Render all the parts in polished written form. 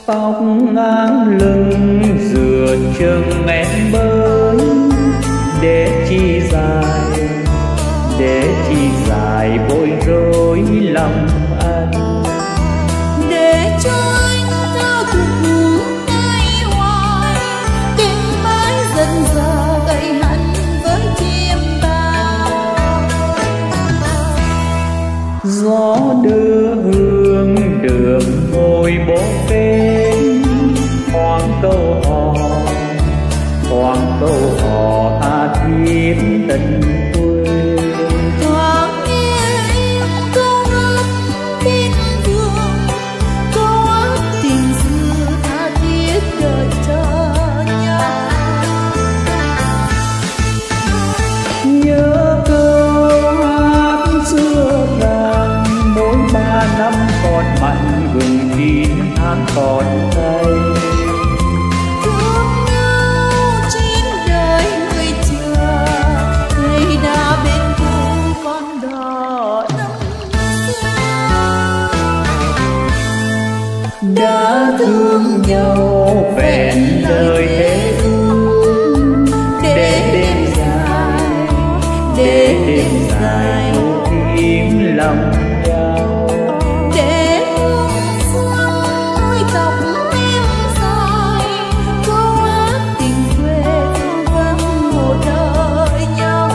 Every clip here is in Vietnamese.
Tóc ngang lưng dừa chừng em bơi, để chi dài bối rối lòng anh. Để cho anh ta cùng tay hoài, tìm mãi dần dà gầy hẳn với chim bao. Gió đưa hương đường ngồi bó phên, thoáng câu hò tha thiết tình quê. Thoáng nghe em câu hát bên vườn, câu hát tình xưa tha thiết đợi chờ nhau. Nhớ câu hát xưa rằng mỗi 3 năm còn mặn gừng 9 tháng còn cay. Thương nhau 9 đời người chờ, ngày đã bên thu con đò năm xưa. Đã thương nhau vẹn đời thế thương, để đêm dài âu yếm lòng nhau. Để hương xuân môi tóc em dài, câu hát tình quê phương vắng một đời nhau.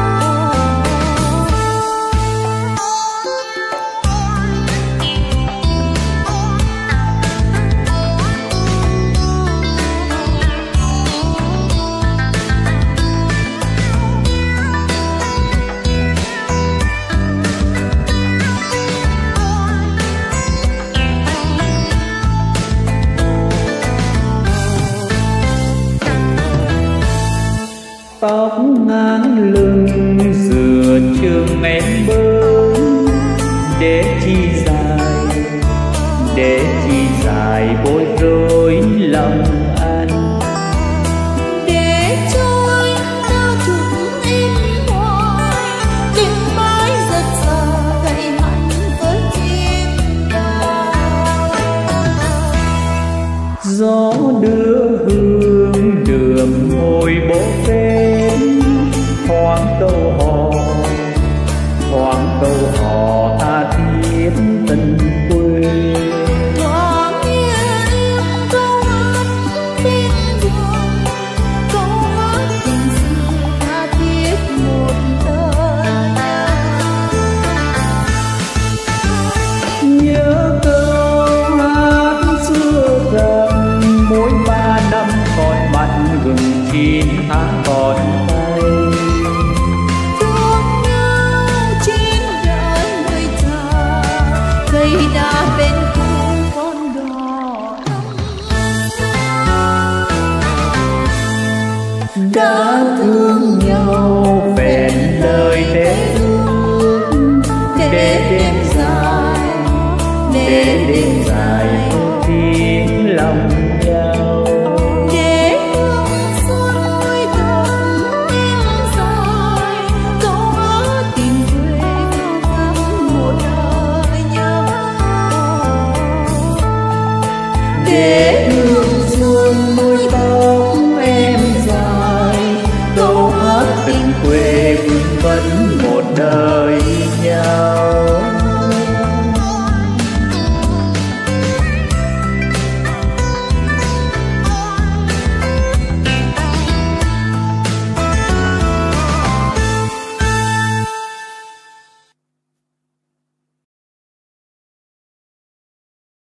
Tóc ngang lưng dừa chừng em bơi, để chi dài bối rối lòng anh. Để cho anh ta thuộc em hoài, tìm mãi giật già gầy hẳn với chim bao. Gió đưa hương đường ngồi bó phên, thoáng câu hò tha thiết tình quê. Thoáng nghe em câu hát bên vườn, câu hát tình xưa tha thiết một đời nhau. Nhớ câu hát xưa rằng mỗi 3 năm còn mặn gừng 9 tháng còn cay. Thương nhau 9 đời người chờ, cây đa